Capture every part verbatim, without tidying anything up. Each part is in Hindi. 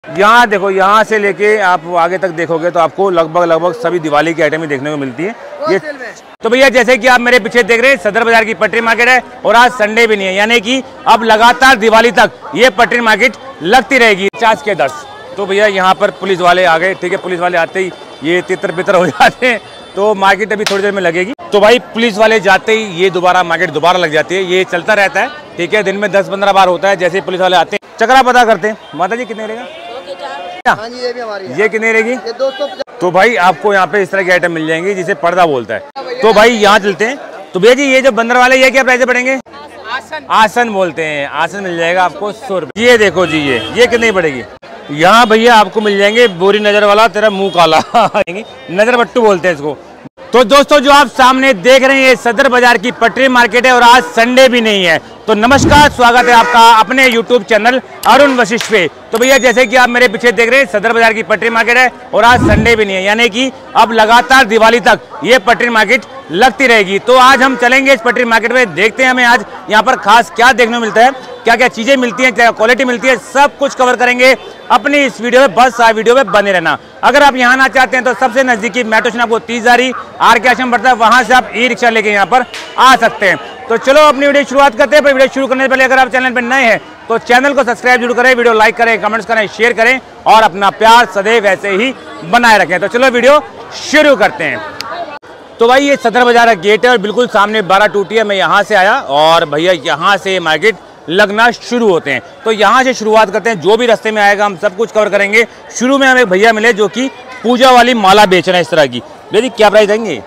यहाँ देखो, यहाँ से लेके आप आगे तक देखोगे तो आपको लगभग लगभग सभी दिवाली की आइटम ही देखने को मिलती है ये। तो भैया जैसे कि आप मेरे पीछे देख रहे हैं, सदर बाजार की पटरी मार्केट है और आज संडे भी नहीं है, यानी कि अब लगातार दिवाली तक ये पटरी मार्केट लगती रहेगी पचास के दस। तो भैया यहाँ पर पुलिस वाले आ गए, ठीक है। पुलिस वाले आते ही ये तितर बितर हो जाते हैं, तो मार्केट अभी थोड़ी देर में लगेगी। तो भाई पुलिस वाले जाते ही ये दोबारा मार्केट दोबारा लग जाती है, ये चलता रहता है, ठीक है। दिन में दस पंद्रह बार होता है। जैसे ही पुलिस वाले आते हैं चक्रा पता करते हैं। माता जी कितने रहेगा? हाँ जी, ये भी हमारी है। ये कितने रहेगी? ये दो सौ पचास। तो भाई आपको यहाँ पे इस तरह की आइटम मिल जाएंगी जिसे पर्दा बोलता है। तो भाई यहाँ चलते हैं। तो भैया जी ये जो बंदर वाले ये क्या प्राइस पड़ेंगे? आसन आसन बोलते हैं। आसन मिल जाएगा आपको सौ रुपये। ये देखो जी, ये ये कितनी पड़ेगी? यहाँ भैया आपको मिल जाएंगे बोरी नजर वाला तेरा मुंह काला नजर बट्टू बोलते हैं इसको। तो दोस्तों जो आप सामने देख रहे हैं ये सदर बाजार की पटरी मार्केट है और आज संडे भी नहीं है। तो नमस्कार, स्वागत है आपका अपने यूट्यूब चैनल अरुण वशिष्ठ पे। तो भैया जैसे कि आप मेरे पीछे देख रहे हैं सदर बाजार की पटरी मार्केट है और आज संडे भी नहीं है, यानी कि अब लगातार दिवाली तक ये पटरी मार्केट लगती रहेगी। तो आज हम चलेंगे इस पटरी मार्केट में, देखते हैं हमें आज यहाँ पर खास क्या देखने को मिलता है, क्या क्या चीजें मिलती हैं, क्या क्वालिटी मिलती है, सब कुछ कवर करेंगे अपनी इस वीडियो में। बस आ वीडियो में बने रहना। अगर आप यहाँ आना चाहते हैं तो सबसे नजदीकी मेट्रो स्टेशन आपको तीस हजारी आर के आश्रम पड़ता है, वहां से आप ई रिक्शा लेके यहाँ पर आ सकते हैं। तो चलो अपनी वीडियो शुरुआत करते हैं। पर वीडियो शुरू करने से पहले अगर आप चैनल पर नए हैं तो चैनल को सब्सक्राइब जरूर करें, वीडियो लाइक करें, कमेंट्स करें, शेयर करें और अपना प्यार सदैव वैसे ही बनाए रखें। तो चलो वीडियो शुरू करते हैं। तो भाई ये सदर बाजार का गेट है और बिल्कुल सामने बारह टूटी है। मैं यहाँ से आया और भैया यहाँ से मार्केट लगना शुरू होते हैं। तो यहाँ से शुरुआत करते हैं, जो भी रास्ते में आएगा हम सब कुछ कवर करेंगे। शुरू में हमें भैया मिले जो कि पूजा वाली माला बेच रहे हैं इस तरह की। भैया जी क्या प्राइस देंगे?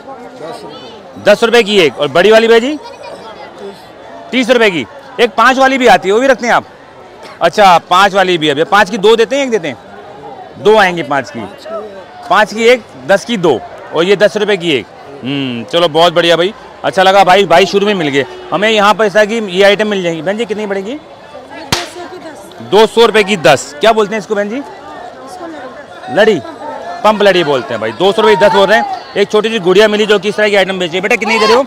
दस रुपए की एक। और बड़ी वाली भैया जी तीस रुपए की एक। पाँच वाली भी आती है, वो भी रखते हैं आप? अच्छा, पाँच वाली भी है। पाँच की दो देते हैं, एक देते हैं? दो आएंगी पाँच की। पाँच की एक, दस की दो और ये दस रुपए की एक। हम्म चलो बहुत बढ़िया भाई, अच्छा लगा भाई। भाई शुरू में मिल गए हमें यहाँ पर ऐसा कि ये आइटम मिल जाएगी। बहन जी कितनी पड़ेगी? दो सौ रुपए की दस। क्या बोलते हैं इसको बहन जी? लड़ी, पंप लड़ी बोलते हैं भाई। दो सौ रुपये की दस बोल रहे हैं। एक छोटी सी गुड़िया मिली जो कि इस तरह की आइटम बेची है। बेटा कितनी दे रहे हो?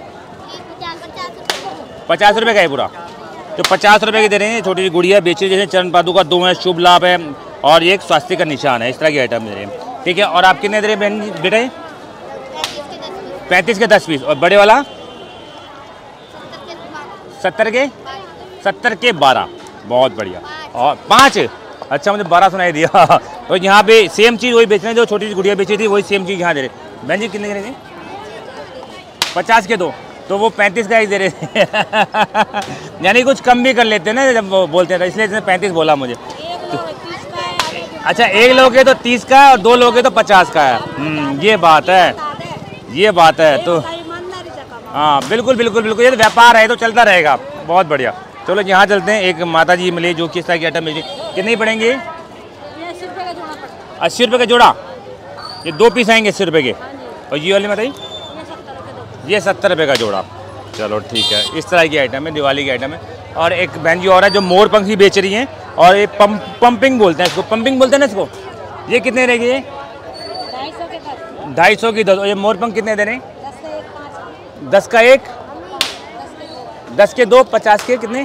पचास रुपये का है पूरा। तो पचास रुपये की दे रहे हैं छोटी सी गुड़िया बेची, जैसे चरण पादुका दो है, शुभ लाभ है और एक स्वास्थ्य का निशान है। इस तरह की आइटम दे रहे हैं, ठीक है। और आप कितने दे रहे हैं बहन जी? बेटा पैंतीस के दस पीस। और बड़े वाला सत्तर के सत्तर के बारह। बहुत बढ़िया। और पाँच, अच्छा मुझे बारह सुनाई दिया। तो यहाँ पे सेम चीज़ वही बेच रहे हैं जो छोटी सी गुड़िया बेची थी, वही सेम चीज़ यहाँ दे रहे। बहन जी कितने दे रहे? पचास के दो। तो वो पैंतीस का ही दे रहे थे यानी कुछ कम भी कर लेते हैं ना जब वो बोलते हैं, इसलिए पैंतीस बोला मुझे। तो, अच्छा एक लोगे तो तीस का है और दो लोगे तो पचास का है। ये बात है, ये बात है। तो हाँ बिल्कुल बिल्कुल बिल्कुल, ये तो व्यापार है तो चलता रहेगा। बहुत बढ़िया। चलो यहाँ चलते हैं। एक माता जी मिली जो किस तरह की आइटम मिली। कितनी पड़ेंगे? अस्सी रुपये का जोड़ा। ये दो पीस आएंगे अस्सी रुपये के। और ये वाली माता जी ये सत्तर रुपये का जोड़ा। चलो ठीक है, इस तरह की आइटम है, दिवाली की आइटम है। और एक बहन जी और है जो मोर पंखी बेच रही हैं और ये पंप पंपिंग बोलते हैं इसको, पंपिंग बोलते हैं ना इसको। ये कितने रहेगी? ये ढाई सौ की दस। और ये मोर पंख कितने दे रहे हैं? दस का एक, दस के दो, पचास के कितने?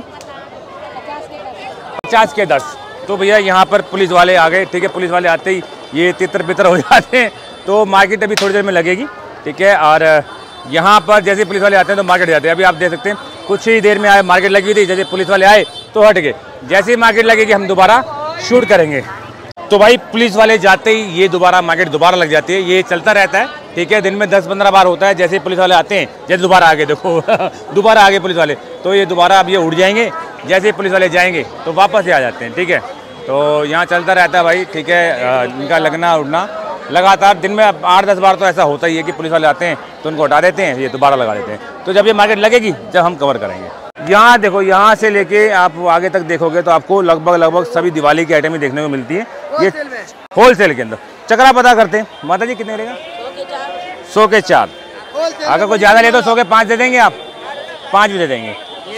पचास के दस। तो भैया यहाँ पर पुलिस वाले आ गए, ठीक है। पुलिस वाले आते ही ये तितर बितर हो जाते हैं, तो मार्केट अभी थोड़ी देर में लगेगी, ठीक है। और यहाँ पर जैसे पुलिस वाले आते हैं तो मार्केट जाते हैं। अभी आप देख सकते हैं कुछ ही देर में आए मार्केट लगी हुई थी, जैसे पुलिस वाले आए तो हट गए। जैसे ही मार्केट लगेगी हम दोबारा शूट करेंगे। तो भाई पुलिस वाले जाते ही ये दोबारा मार्केट दोबारा लग जाती है, ये चलता रहता है, ठीक है। दिन में दस पंद्रह बार होता है। जैसे पुलिस वाले आते हैं, जैसे दोबारा आगे देखो दोबारा आगे पुलिस वाले, तो ये दोबारा अब ये उड़ जाएंगे। जैसे पुलिस वाले जाएंगे तो वापस ही आ जाते हैं, ठीक है। तो यहाँ चलता रहता है भाई, ठीक है। इनका लगना उड़ना लगातार दिन में आठ दस बार तो ऐसा होता ही है कि पुलिस वाले आते हैं तो उनको हटा देते हैं, ये दोबारा लगा देते हैं। तो जब ये मार्केट लगेगी जब हम कवर करेंगे। यहाँ देखो, यहाँ से लेके आप आगे तक देखोगे तो आपको लगभग लगभग सभी दिवाली की आइटम ही देखने को मिलती है ये होलसेल के अंदर। चक्रा पता करते हैं। माता जी कितने रहेगा? सौ के चार। अगर कोई ज़्यादा ले तो सौ के पाँच दे देंगे, आप पाँच भी दे देंगे।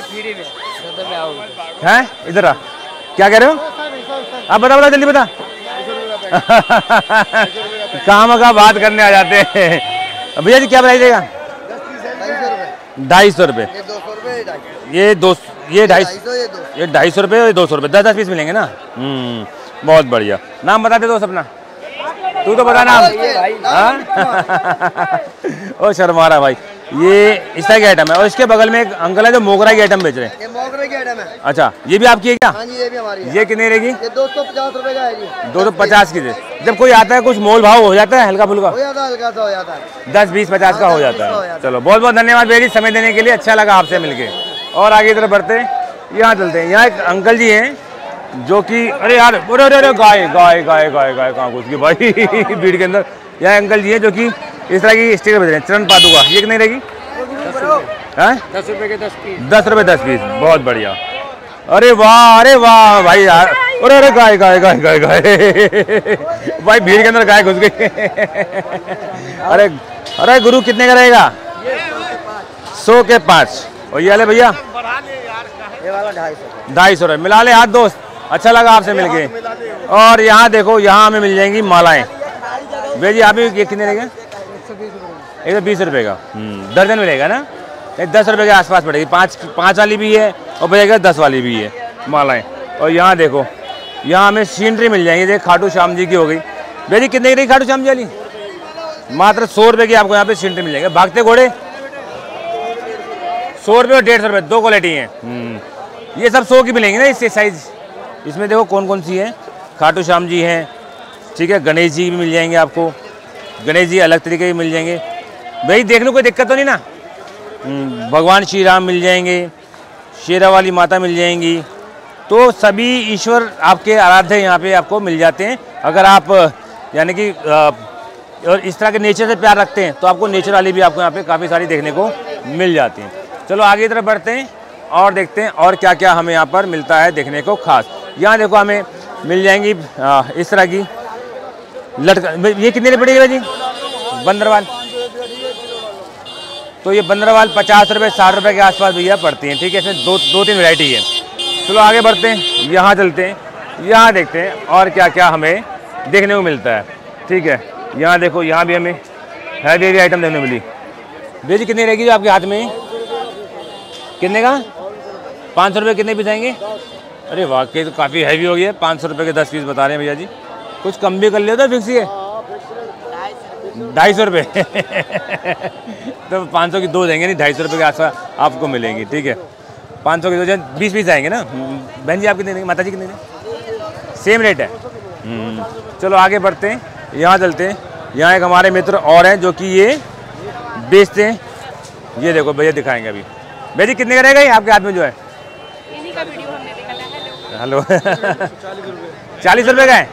हैं इधर आ, क्या कह रहे हो आप? बता बता जल्दी बता काम का बात करने आ जाते हैं। भैया जी क्या प्राइस देगा? ढाई सौ रुपये। ये दो ये ढाई ये ढाई सौ रुपये और दो सौ रुपये, दस दस पीस मिलेंगे ना। हम्म बहुत बढ़िया। नाम बता दे दोस्त अपना, तू तो बता नाम। ओ शर्मा रहा भाई। ये इस तरह की आइटम है और इसके बगल में एक अंकल है जो मोगरा की आइटम बेच रहे हैं। ये मोगरा की आइटम है। अच्छा, ये भी आपकी है क्या? हाँ जी, ये भी हमारी है। ये कितनी रहेगी? ये दो सौ पचास रुपए का है जी। दो सौ पचास की। जब कोई आता है कुछ मोल भाव हो जाता है, हल्का फुल्का हो जाता है, हल्का सा हो जाता है, दस बीस पचास का हो जाता है। चलो बहुत बहुत धन्यवाद भैया जी समय देने के लिए, अच्छा लगा आपसे मिलके। और आगे तरफ बढ़ते हैं, यहाँ चलते हैं। यहाँ एक अंकल जी हैं जो कि अरे यार अरे अरे अरे गाय गाय गाय गाय गाय कहाँ घुस गई भाई भीड़ के अंदर। यहाँ अंकल जी हैं जो कि इस तरह की स्टिकर बेच रहे हैं, चरण पादुका। ये कितनी रहेगी? दस रुपए के दस पीस। दस रुपये दस पीस, बहुत बढ़िया। अरे वाह अरे वाह भाई यार, अरे अरे गाय गाय गाय गाय गाय भाई भीड़ के अंदर गाय घुस गई अरे अरे गुरु कितने का रहेगा? सौ के पाँच। और ये वाले भैया ये वाला ढाई सौ ढाई सौ रुपये। मिला ले हाथ दोस्त, अच्छा लगा आपसे मिलके। और यहाँ देखो, यहाँ हमें मिल जाएंगी मालाएं। भैया जी आप ये कितने रहेंगे? एक सौ बीस रुपये का दर्जन मिलेगा ना? एक दस रुपये के आसपास पड़ेगी। पाँच पाँच वाली भी है और भैया दस वाली भी है मालाएं। और यहाँ देखो, यहाँ हमें सीनरी मिल जाएंगी। देख खाटू श्याम जी की हो गई। भैया जी कितने की रही खाटू श्याम जी वाली? मात्र सौ रुपये की आपको यहाँ पे सीनरी मिल जाएंगे। भागते घोड़े सौ रुपये और डेढ़ सौ रुपये, दो क्वालिटी हैं। ये सब सौ की मिलेंगी ना इससे साइज। इसमें देखो कौन कौन सी है। खाटू श्याम जी हैं, ठीक है। गणेश जी भी मिल जाएंगे आपको, गणेश जी अलग तरीके के मिल जाएंगे। भाई देख लो कोई दिक्कत तो नहीं ना? भगवान श्री राम मिल जाएंगे, शेरा वाली माता मिल जाएंगी। तो सभी ईश्वर आपके आराध्य यहाँ पे आपको मिल जाते हैं। अगर आप यानी कि और इस तरह के नेचर से प्यार रखते हैं तो आपको नेचर वाली भी आपको यहाँ पे काफ़ी सारी देखने को मिल जाती हैं। चलो आगे तरफ बढ़ते हैं और देखते हैं और क्या क्या हमें यहाँ पर मिलता है देखने को खास। यहाँ देखो हमें मिल जाएंगी आ, इस तरह की लटका। ये कितने की पड़ेगी भाई जी? बंदरवाल तो ये बंदरवाल पचास रुपये साठ रुपये के आसपास भैया पड़ती हैं, ठीक है। इसमें दो दो तीन वैरायटी है। चलो आगे बढ़ते हैं, यहाँ चलते हैं, यहाँ देखते हैं और क्या क्या हमें देखने को मिलता है, ठीक है। यहाँ देखो, यहाँ भी हमें हैवी हैवी आइटम देखने मिली। भैया जी कितनी रहेगी जो आपके हाथ में? कितने का? पाँच सौ रुपये कितने पीस आएंगे? अरे वाकई तो काफ़ी हैवी हो गया है। पाँच सौ रुपये के दस पीस बता रहे हैं भैया जी। कुछ कम भी कर लिया तो फिक्स ही है ढाई सौ रुपये तो पाँच सौ की दो देंगे, नहीं ढाई सौ रुपये के आसपास आपको मिलेंगी, ठीक है। पाँच सौ की दो बीस पीस आएंगे ना। बहन जी आप कितने देंगे? माता जी कितने देंगे? सेम रेट है। चलो आगे बढ़ते हैं, यहाँ चलते हैं। यहाँ एक हमारे मित्र और हैं जो कि ये बेचते हैं। ये देखो भैया दिखाएंगे अभी। भैया जी कितने का रहेगा ये आपके हाथ में जो है? हेलो चालीस रुपये का है।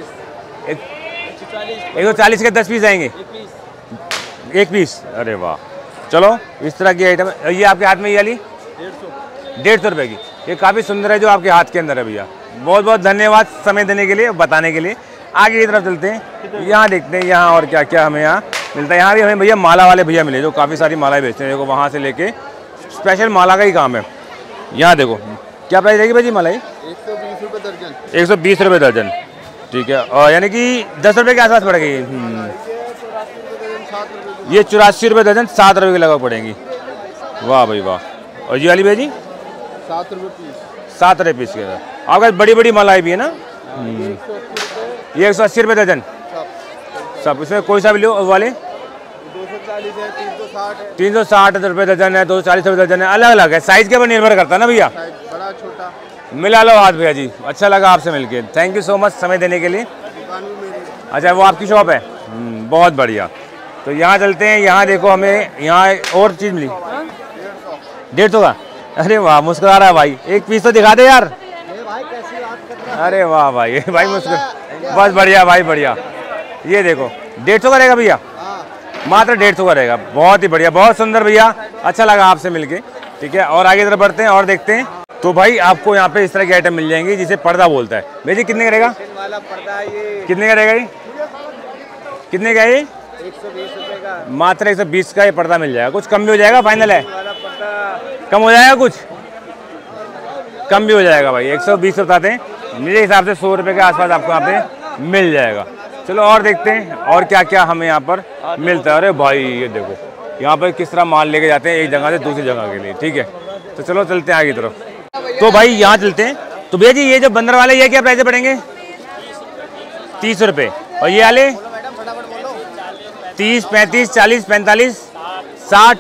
एक सौ चालीस के दस पीस आएंगे, एक पीस। अरे वाह, चलो इस तरह की आइटम। ये आपके हाथ में ये वाली डेढ़ सौ रुपये की, ये काफ़ी सुंदर है जो आपके हाथ के अंदर है भैया। बहुत बहुत धन्यवाद समय देने के लिए, बताने के लिए। आगे की तरफ चलते हैं, यहाँ देखते हैं यहाँ और क्या क्या हमें यहाँ मिलता है। यहाँ भी हमें भैया माला वाले भैया मिले जो काफ़ी सारी मालाएं बेचते हैं। देखो वहाँ से लेके स्पेशल माला का ही काम है। यहाँ देखो क्या प्राइस रहेगी भाई जी मलाई? एक सौ बीस रुपये दर्जन। एक सौ बीस रुपये दर्जन, ठीक है। और यानी कि दस रुपये के आसपास पड़ेगी। ये चौरासी रुपये दर्जन, सात रुपये के लगभग पड़ेंगी। वाह भाई वाह। और ये वाली भाई जी सात रुपये पीस। सात रुपये पीस के आपके बड़ी बड़ी मलाई भी है ना। ये एक सौ अस्सी रुपये दर्जन सब। इसमें कोई सा भी लो वाले। दो सौ चालीस है, तीन सौ साठ है, तीन सौ साठ रुपये दर्जन है, दो सौ चालीस रुपये दर्जन है। अलग अलग है, साइज के ऊपर निर्भर करता है ना भैया। बड़ा छोटा। मिला लो हाथ भैया जी, अच्छा लगा आपसे मिलके। थैंक यू सो मच समय देने के लिए। अच्छा वो आपकी शॉप है, बहुत बढ़िया। तो यहाँ चलते हैं, यहाँ देखो हमें यहाँ और चीज़ मिली डेढ़ सौ का। अरे वाह मुस्कुरा रहा है भाई, एक पीस तो दिखा दे यार। अरे वाह भाई भाई मुस्कुरा, बस बढ़िया भाई बढ़िया। ये देखो डेढ़ सौ का रहेगा भैया, मात्र डेढ़ सौ का रहेगा। बहुत ही बढ़िया, बहुत सुंदर भैया, अच्छा लगा आपसे मिलके, ठीक है। और आगे तरफ बढ़ते हैं और देखते हैं। तो भाई आपको यहाँ पे इस तरह की आइटम मिल जाएंगी जिसे पर्दा बोलता है। भैया जी कितने का रहेगा? वाला पर्दा ये कितने का रहेगा ये? कितने का है ये? एक सौ बीस रुपये का। मात्र एक सौ बीस का ये पर्दा मिल जाएगा। कुछ कम भी हो जाएगा, फाइनल है? वाला पर्दा कम हो जाएगा, कुछ कम भी हो जाएगा भाई। एक सौ बीस बताते हैं, मेरे हिसाब से सौ रुपये के आसपास आपको यहाँ पे मिल जाएगा। चलो और देखते हैं और क्या क्या हमें यहाँ पर मिलता है। अरे भाई ये देखो यहाँ पर किस तरह माल लेके जाते हैं एक जगह से दूसरी जगह के लिए, ठीक है। तो चलो चलते हैं आगे तरफ। तो भाई यहाँ चलते हैं। तो भैया जी ये जो बंदर वाले ये क्या प्राइस पड़ेंगे? तीस रुपये। और ये वाले तीस, पैंतीस, चालीस, पैंतालीस, साठ,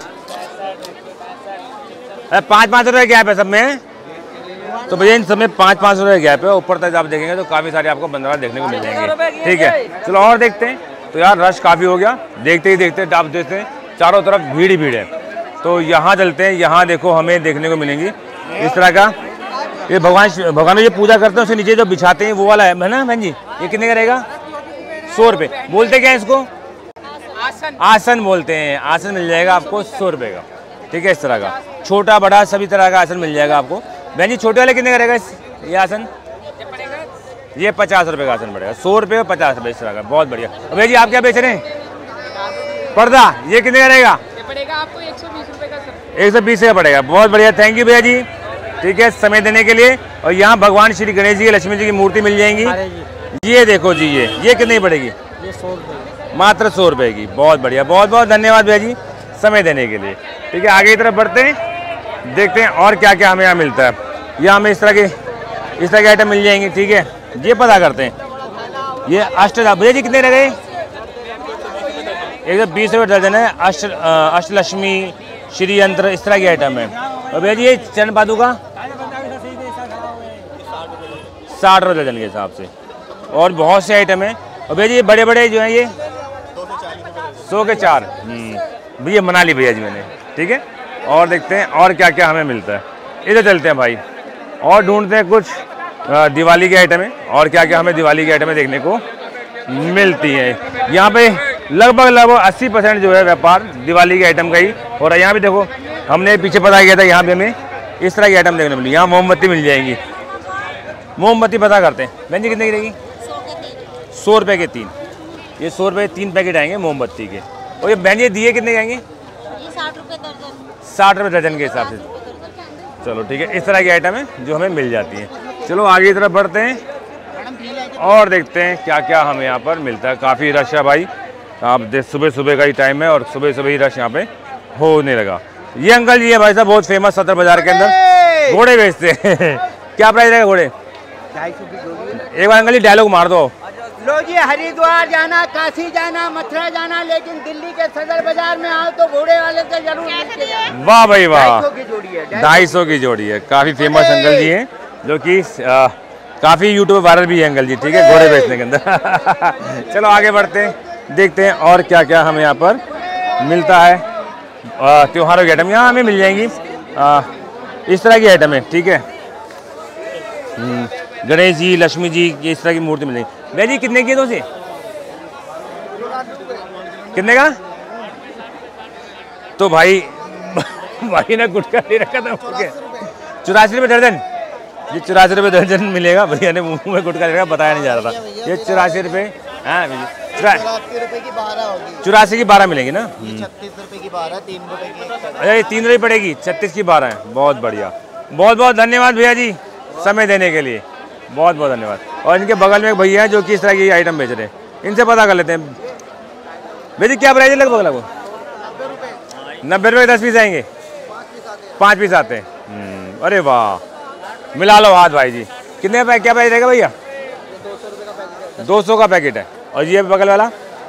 पाँच पाँच रुपये गैप है सब में। तो भैया इन सब में पाँच पाँच रुपये गैप है। ऊपर तक आप देखेंगे तो काफ़ी सारे आपको बंदरवाल देखने को मिल जाएंगे। ठीक है, चलो और देखते हैं। तो यार रश काफ़ी हो गया, देखते ही देखते आप देखते हैं चारों तरफ भीड़ ही भीड़ है। तो यहाँ चलते हैं, यहाँ देखो हमें देखने को मिलेंगी इस तरह का। ये भगवान भगवान ये पूजा करते हैं, उसके नीचे जो बिछाते हैं वो वाला है ना बहन जी। ये कितने का रहेगा? सौ रुपये। बोलते क्या है इसको? आसन। आसन बोलते हैं। आसन मिल जाएगा आपको सौ रुपये का। ठीक है, इस तरह का छोटा बड़ा सभी तरह का आसन मिल जाएगा आपको। बहन जी छोटे वाले कितने का रहेगा इस ये आसन? ये पचास रुपये का आसन पड़ेगा। सौ रुपये और पचास रुपये इस तरह का। बहुत बढ़िया। भैया जी आप क्या बेच रहे हैं? पर्दा। ये कितने का रहेगा? ये पड़ेगा आपको एक सौ बीस रुपये का सर। एक सौ बीस का पड़ेगा। बहुत बढ़िया, थैंक यू भैया जी। ठीक है, समय देने के लिए। और यहाँ भगवान श्री गणेश जी, लक्ष्मी जी की मूर्ति मिल जाएंगी। ये देखो जी, ये ये कितनी पड़ेगी? ये सौ रुपये, मात्र सौ रुपये की। बहुत बढ़िया, बहुत बहुत धन्यवाद भैया जी समय देने के लिए। ठीक है, आगे की तरफ बढ़ते हैं, देखते हैं और क्या क्या हमें यहाँ मिलता है। यहाँ हमें इस तरह के इस तरह के आइटम मिल जाएंगे। ठीक है, ये पता करते हैं। ये अष्ट भैया जी कितने रह गए? एक सौ बीस रुपये दर्जन है। अष्ट अष्टलक्ष्मी, श्री यंत्र, इस तरह के आइटम है। और भैया जी ये चरण पादुका साठ रुपये दर्जन के हिसाब से। और बहुत से आइटम है। और भैया जी ये बड़े बड़े जो हैं ये सौ के चार। भैया मना ली भैया जी मैंने। ठीक है, और देखते हैं और क्या क्या हमें मिलता है। इधर चलते हैं भाई और ढूंढते हैं कुछ दिवाली के आइटम है और क्या क्या हमें दिवाली के आइटम देखने को मिलती है। यहाँ पे लगभग लगभग अस्सी परसेंट जो है व्यापार दिवाली के आइटम का ही हो रहा है। यहाँ भी देखो हमने पीछे पता किया था, यहाँ पे हमें इस तरह की आइटम देखने मिली। यहाँ मोमबत्ती मिल जाएंगी। मोमबत्ती पता करते हैं। बहन जी कितने की रहेगी? सौ रुपये के तीन। ये सौ रुपये तीन पैकेट आएंगे मोमबत्ती के। और ये बहन जी दिए कितने के आएंगे? साठ रुपये दर्जन। साठ रुपये दर्जन के हिसाब से। चलो ठीक है, इस तरह की आइटम है जो हमें मिल जाती है। चलो आगे की तरफ बढ़ते हैं और देखते हैं क्या क्या हमें यहाँ पर मिलता है। काफ़ी रश है भाई, आप देख सुबह सुबह का ही टाइम है और सुबह सुबह ही रश यहाँ पे होने लगा। ये अंकल जी है भाई साहब, बहुत फेमस सदर बाजार के अंदर घोड़े बेचते हैं। क्या प्राइस रहेगा घोड़े? ढाई सौ की जोड़ी। एक बार अंकल जी डायलॉग मार दो। लो जी, हरिद्वार जाना, काशी जाना, मथुरा जाना, लेकिन दिल्ली के सदर बाजार में आओ तो घोड़े वाले से जरूर मिलके जाओ। वाह भाई वाह, ढाई सौ की जोड़ी है। ढाई सौ की जोड़ी है। काफ़ी फेमस अंकल जी हैं जो कि काफ़ी यूट्यूब वायरल भी है अंकल जी। ठीक है, घोड़े बेचने के अंदर। चलो आगे बढ़ते हैं, देखते हैं और क्या क्या हमें यहाँ पर मिलता है। त्योहारों की आइटम यहाँ हमें मिल जाएंगी। आ, इस तरह की आइटम है। ठीक है, गणेश जी, लक्ष्मी जी की इस तरह की मूर्ति मिल जाएगी। भैया जी कितने की दोस्त? कितने का? तो भाई भाई ने गुटखा ले रखा था। चौरासी रुपये दर्जन। ये चौरासी रुपये दर्जन मिलेगा। भैया ने मुंह में गुटखा ले रखा, बताया नहीं जा रहा था। ये चौरासी रुपये। हाँ चौरासी की बारह मिलेंगी ना? छत्तीस रुपए की बारह, तीन रुपए की। अरे ये तीन रुपये पड़ेगी, छत्तीस की बारह है। बहुत बढ़िया, बहुत बहुत धन्यवाद भैया जी समय देने के लिए। बहुत बहुत धन्यवाद। और इनके बगल में एक भैया है जो कि इस तरह की आइटम बेच रहे हैं, इनसे पता कर लेते हैं। भैया जी क्या प्राइस है लगभग लगभग? नब्बे रुपये दस पीस आएंगे? पाँच पीस आते हैं। अरे वाह, मिला लो हाथ भाई जी। कितने का क्या प्राइस रहेगा भैया? दो सौ का पैकेट है। और ये बगल वाला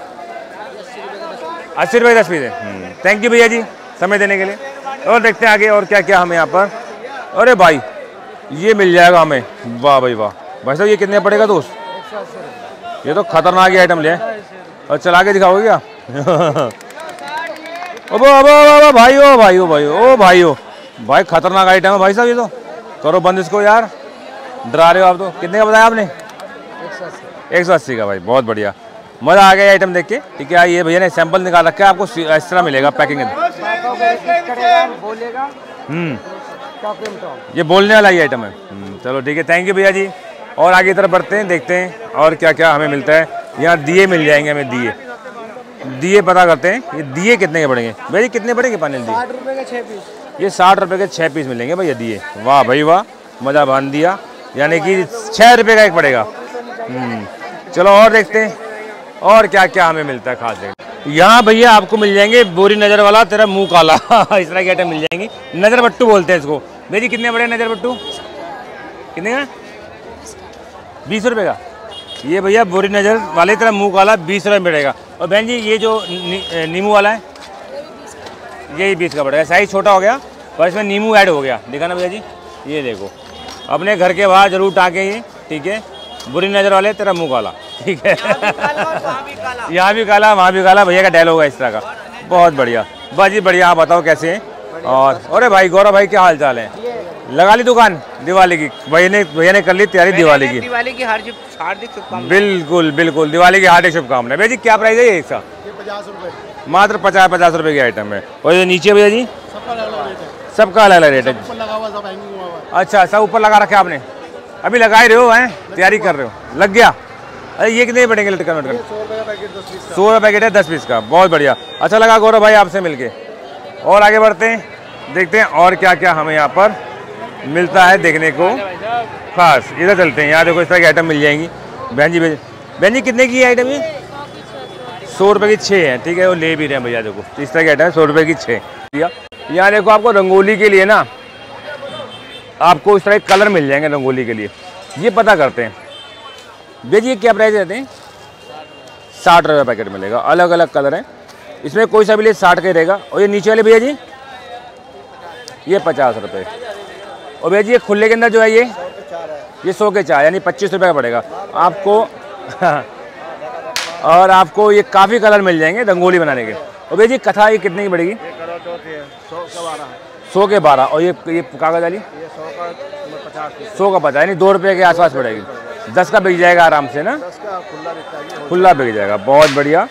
अस्सी रुपये दस पीस है। थैंक यू भैया जी समय देने के लिए। और देखते हैं आगे और क्या क्या हमें यहाँ पर। अरे भाई ये मिल जाएगा हमें। वाह भाई वाह भाई साहब, ये कितने पड़ेगा दोस्त? ये तो खतरनाक ही आइटम ले। और चला के दिखाओगे क्या? ओ ओ भाई ओ भाई ओ भाई ओ भाई ओ भाई खतरनाक आइटम है भाई साहब। ये तो करो बंद इसको यार, डरा रहे हो आप तो। कितने का बताया आपने? एक सौ अस्सी का। भाई बहुत बढ़िया, मज़ा आ गया आइटम देख के। ठीक है, ये भैया ने सैंपल निकाल रखा है, आपको इस तरह मिलेगा पैकिंग। हम्म ये बोलने वाला ही आइटम है। चलो ठीक है, थैंक यू भैया जी। और आगे तरफ बढ़ते हैं, देखते हैं और क्या क्या हमें मिलता है। यहाँ दिए मिल जाएंगे हमें। दिए दिए पता करते हैं। ये दिए कितने के पड़ेंगे भैया जी? कितने पड़ेंगे पैनल दिए? साठ रुपए के छः पीस। ये साठ रुपये के छः पीस मिलेंगे भैया दिए। वाह भाई वाह, मज़ा बांध दिया। यानी कि छः रुपये का एक पड़ेगा। चलो और देखते हैं और क्या क्या हमें मिलता है खास जगह। यहाँ भैया आपको मिल जाएंगे बोरी नज़र वाला तेरा मुंह काला इस तरह की आइटम मिल जाएंगी। नज़र बट्टू बोलते हैं इसको। भैया जी कितने बड़े नज़र बट्टू? कितने का? बीस रुपये का। ये भैया बुरी नज़र वाले तरह मुंह काला बीस रुपये में पड़ेगा। और बहन जी ये जो नी, नींबू वाला है यही बीस का पड़ेगा। साइज़ छोटा हो गया पर इसमें नींबू ऐड हो गया, देखा ना भैया जी। ये देखो अपने घर के बाहर जरूर टाँके ये, ठीक है। बुरी नज़र वाले तेरा मुंह काला, ठीक है। यहाँ भी काला वहाँ भी काला, भैया का डायलॉग है इस तरह का। बहुत बढ़िया बस जी, बढ़िया। आप बताओ कैसे हैं? और अरे भाई गौरव भाई क्या हाल चाल है? लगा ली दुकान दिवाली की? भैया ने भैया ने कर ली तैयारी दिवाली की। दिवाली की हार्दिक हार्दिक शुभकामनाएं। बिल्कुल बिल्कुल दिवाली की हार्दिक शुभकामनाएं। भैया जी क्या प्राइस है ये एक सा? पचास रुपए मात्र पचास पचास रुपए की आइटम है। और ये नीचे भैया जी सबका अलग अलग रेट है। अच्छा सब ऊपर लगा रखे आपने? अभी लगा ही रहे हो हैं, तैयारी कर रहे हो? लग गया। अरे ये कितने पड़ेंगे लटकन वटकन? सौ रुपये पैकेट है दस पीस का। बहुत बढ़िया, अच्छा लगा गौरव भाई आपसे मिलके। और आगे बढ़ते हैं, देखते हैं और क्या क्या हमें यहाँ पर मिलता है देखने को खास। इधर चलते हैं, यहाँ देखो इस तरह की आइटम मिल जाएंगी। बहन जी बहन जी कितने की आइटम ये? सौ रुपये की छः है, ठीक है। वो ले भी रहे हैं भैया, देखो इस तरह की आइटम है सौ रुपये की छः। यहाँ देखो आपको रंगोली के लिए ना आपको इस तरह के कलर मिल जाएंगे रंगोली के लिए। ये पता करते हैं भैया जी ये क्या प्राइस रहते हैं? साठ रुपये पैकेट मिलेगा, अलग अलग कलर हैं इसमें, कोई सा भी ले साठ का ही रहेगा। और ये नीचे वाले भैया जी ये पचास रुपये। और भैया जी ये खुले के अंदर जो है ये ये सौ के चार यानी पच्चीस रुपये का पड़ेगा आपको। और आपको ये काफ़ी कलर मिल जाएंगे रंगोली बनाने के। और भैया जी कथा ये कितने की पड़ेगी? सौ के बारह। और ये ये कागज़ वाली सौ का पचास यानी दो रुपये के आसपास पड़ेगी। दस का बिक जाएगा आराम से ना, खुला बिक जाएगा। बहुत बढ़िया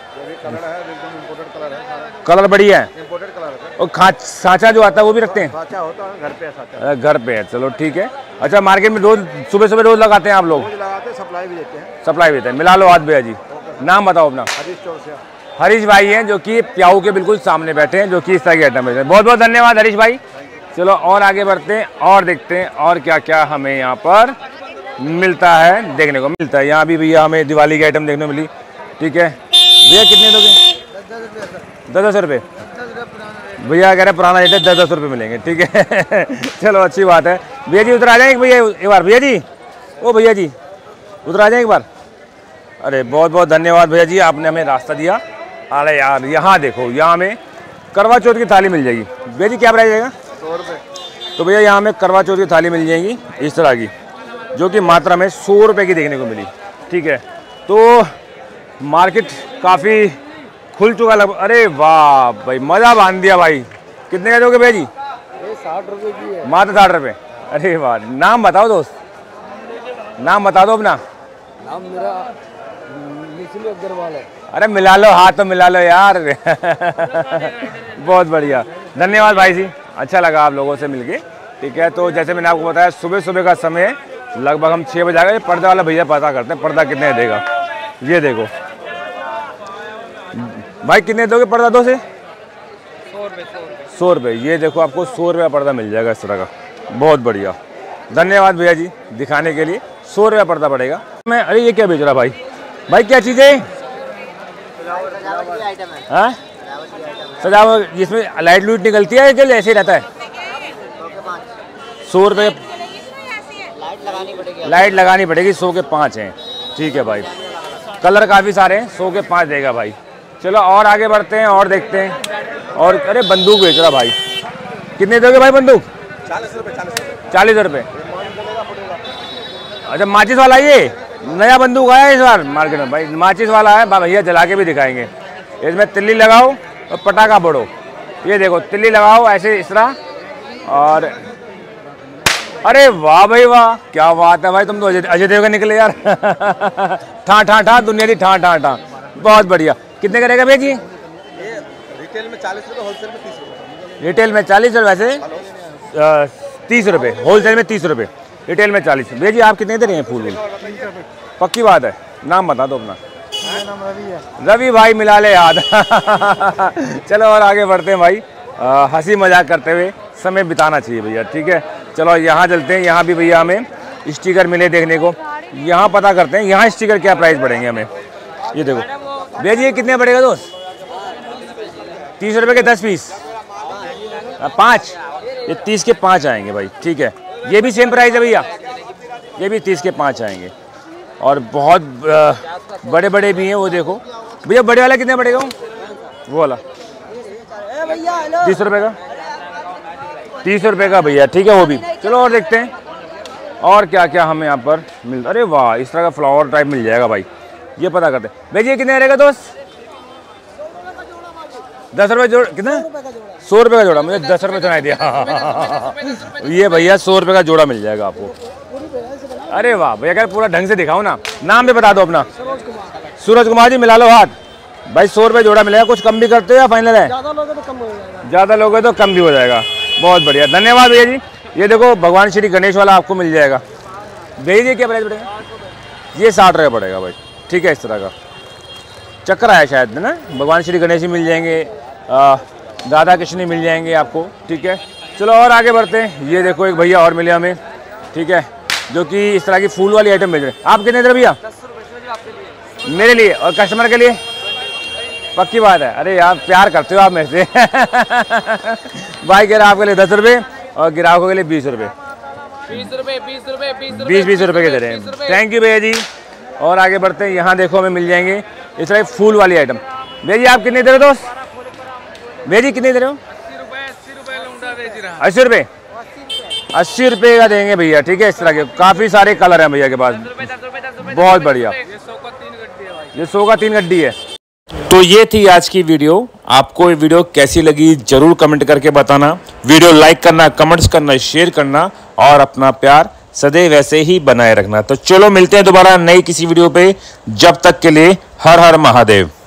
कलर बढ़िया है। और खाँच सांचा जो आता है वो भी रखते हैं? साचा होता है घर पे, साचा घर पे है, चलो ठीक है। अच्छा मार्केट में रोज सुबह सुबह रोज लगाते हैं आप लोग? लगाते हैं, सप्लाई भी देते हैं। सप्लाई भी देते हैं। मिला लो हाथ भैया जी, नाम बताओ अपना। हरीश चौक से हरीश भाई हैं जो कि प्याऊ के बिल्कुल सामने बैठे हैं, जो कि इस तरह की आइटम है। बहुत बहुत धन्यवाद हरीश भाई। चलो और आगे बढ़ते हैं और देखते हैं और क्या क्या हमें यहाँ पर मिलता है देखने को मिलता है। यहाँ भी भैया हमें दिवाली की आइटम देखने को मिली, ठीक है। भैया कितने दोगे? दस दस रुपये भैया कह रहे पुराना रेट है, दस दस रुपये मिलेंगे, ठीक है। चलो अच्छी बात है। भैया जी उधर आ जाएंगे भैया एक बार? भैया जी ओ भैया जी उधर आ जाएं एक बार। अरे बहुत बहुत धन्यवाद भैया जी, आपने हमें रास्ता दिया। अरे यार यहाँ देखो, यहाँ हमें करवा चौथ की थाली मिल जाएगी। भैया जी क्या प्राइस आएगा? सौ रुपये। तो भैया यहाँ हमें करवा चौथ की थाली मिल जाएगी इस तरह की, जो कि मात्रा में सौ रुपये की देखने को मिली, ठीक है। तो मार्केट काफ़ी खुल चुका लग। अरे वाह भाई मज़ा बांध दिया भाई। कितने का दोगे भैया जी? साठ रुपये की है, मात्र साठ रुपये। अरे वाह, नाम बताओ दोस्त, नाम बता दो अपना। नाम मेरा मिसिल अग्रवाल है। अरे मिला लो हाथ तो मिला लो यार। बहुत बढ़िया, धन्यवाद भाई जी, अच्छा लगा आप लोगों से मिलके, ठीक है। तो जैसे मैंने आपको बताया सुबह सुबह का समय लगभग हम छः बजे आएगा। ये पर्दा वाला भैया पता करते हैं पर्दा कितने देगा। ये देखो भाई कितने दोगे पर्दा? दो से सौ रुपये सौ रुपये। ये देखो आपको सौ रुपये पर्दा मिल जाएगा इस तरह का। बहुत बढ़िया, धन्यवाद भैया जी दिखाने के लिए। सौ रुपये पर्दा पड़ेगा। मैं अरे ये क्या बेच रहा भाई? भाई क्या चीज़ है? हाँ सजावट, जिसमें लाइट लूट निकलती है कि ऐसे ही रहता है? सौ रुपये लाइट लगानी पड़ेगी। सौ के पाँच हैं, ठीक है भाई। कलर काफ़ी सारे हैं, सौ के पाँच देगा भाई। चलो और आगे बढ़ते हैं और देखते हैं। और अरे बंदूक बेच रहा भाई, कितने दोगे भाई बंदूक? चालीस रुपये चालीस रुपये चालीस रुपये। अच्छा माचिस वाला ये नया बंदूक आया है इस बार मार्केट में भाई, माचिस वाला है भैया, जला के भी दिखाएंगे। इसमें तिल्ली लगाओ और पटाखा बढ़ो। ये देखो तिल्ली लगाओ ऐसे इस तरह। और अरे वाह भाई वाह, क्या बात है भाई, तुम तो अजय अजय देवगन निकले यार। ठा ठा ठा दुनिया दी ठा ठा ठा। बहुत बढ़िया। कितने का रहेगा भैया जी? ये रिटेल में चालीस रुपये, होलसेल में तीस रुपये। रिटेल में चालीस और वैसे तीस रुपये, होलसेल में तीस रुपये, रिटेल में चालीस। भैया जी आप कितने दे रहे हैं फूल? पक्की बात है, नाम बता दो अपना। मेरा नाम रवि है। रवि भाई मिला ले याद। चलो और आगे बढ़ते हैं भाई, हंसी मजाक करते हुए समय बिताना चाहिए भैया, ठीक है। चलो यहाँ चलते हैं, यहाँ भी भैया हमें स्टिकर मिले देखने को। यहाँ पता करते हैं यहाँ स्टिकर क्या प्राइस पड़ेंगे हमें। ये देखो भैया जी ये कितने पड़ेगा दोस्त? तीस रुपये के दस पीस, पाँच, ये तीस के पाँच आएंगे भाई, ठीक है। ये भी सेम प्राइस है भैया, ये भी तीस के पाँच आएंगे। और बहुत बड़े बड़े भी हैं वो देखो। भैया बड़े वाला कितने पड़ेगा वो वाला? तीस रुपये का, तीस रुपये का भैया, ठीक है वो भी। चलो और देखते हैं और क्या क्या हमें यहाँ पर मिलता। अरे वाह, इस तरह का फ्लावर टाइप मिल जाएगा भाई, ये पता करते हैं। भैया ये कितने रहेगा दोस्त? दस रुपये जोड़, कितना? सौ रुपये का जोड़ा। मुझे दस रुपये सुनाई दिया। ये भैया सौ रुपये का जोड़ा मिल जाएगा आपको। अरे वाह भैया, क्या पूरा ढंग से दिखाओ ना, नाम भी बता दो अपना। सूरज कुमार जी, मिला लो हाथ भाई। सौ रुपये जोड़ा मिलेगा, कुछ कम भी करते हो या फाइनल है? ज़्यादा लोगे तो कम हो जाएगा। ज़्यादा लोगे तो कम भी हो जाएगा। बहुत बढ़िया, धन्यवाद भैया जी। ये देखो भगवान श्री गणेश वाला आपको मिल जाएगा। भैया जी क्या प्राइस पड़ेगा? ये साठ रुपये पड़ेगा भाई, ठीक है। इस तरह का चक्र है शायद ना, भगवान श्री गणेश जी मिल जाएंगे, राधा कृष्ण मिल जाएंगे आपको, ठीक है। चलो और आगे बढ़ते हैं। ये देखो एक भैया और मिले हमें, ठीक है, जो कि इस तरह की फूल वाली आइटम मिल रहे हैं। आप कितने दे भैया? मेरे लिए और कस्टमर के लिए? पक्की बात है। अरे यार प्यार करते हो आप मेरे से। भाई कह रहा आपके लिए दस रुपये और ग्राहकों के लिए बीस रुपये, बीस रुपये बीस रुपये बीस बीस रुपये के दे रहे हैं। थैंक यू भैया जी। और आगे बढ़ते हैं। यहाँ देखो हमें मिल जाएंगे इस तरह फूल वाली आइटम। भैया जी आप कितने दे रहे हो दोस्त? भैया जी कितने दे रहे हो? अस्सी रुपये, अस्सी रुपये का देंगे भैया, ठीक है। इस तरह के काफ़ी सारे कलर हैं भैया के पास, बहुत बढ़िया। ये सौ का तीन गड्डी है। तो ये थी आज की वीडियो। आपको ये वीडियो कैसी लगी जरूर कमेंट करके बताना। वीडियो लाइक करना, कमेंट्स करना, शेयर करना और अपना प्यार सदैव वैसे ही बनाए रखना। तो चलो मिलते हैं दोबारा नई किसी वीडियो पे। जब तक के लिए हर हर महादेव।